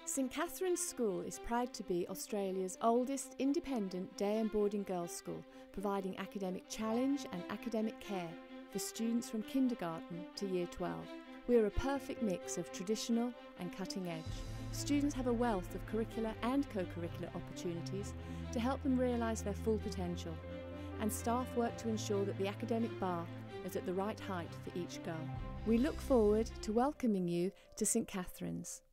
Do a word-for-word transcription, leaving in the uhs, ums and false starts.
St Catherine's School is proud to be Australia's oldest independent day and boarding girls' school, providing academic challenge and academic care for students from kindergarten to year twelve. We are a perfect mix of traditional and cutting edge. Students have a wealth of curricular and co-curricular opportunities to help them realise their full potential, and staff work to ensure that the academic bar is at the right height for each girl. We look forward to welcoming you to St Catherine's.